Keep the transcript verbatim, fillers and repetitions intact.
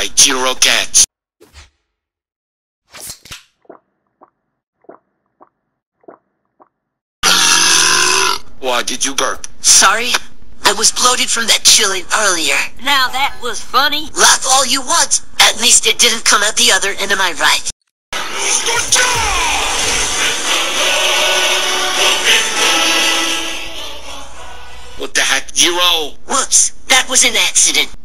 by Jiro Cats. Why did you burp? Sorry, I was bloated from that chilling earlier. Now that was funny. Laugh all you want. At least it didn't come out the other end, am I right? What the heck, Jiro? Whoops, that was an accident.